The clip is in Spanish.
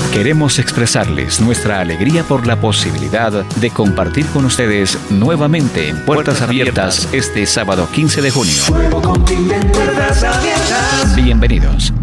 Queremos expresarles nuestra alegría por la posibilidad de compartir con ustedes nuevamente en Puertas Abiertas este sábado 15 de junio. Nuevo continente, puertas abiertas. Bienvenidos.